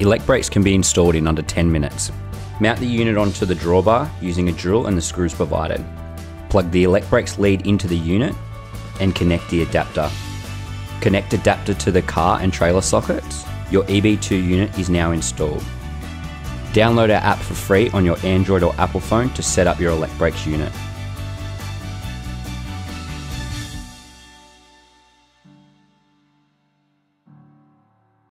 Elecbrakes can be installed in under 10 minutes. Mount the unit onto the drawbar using a drill and the screws provided. Plug the Elecbrakes lead into the unit and connect the adapter. Connect adapter to the car and trailer sockets. Your EB2 unit is now installed. Download our app for free on your Android or Apple phone to set up your Elecbrakes unit.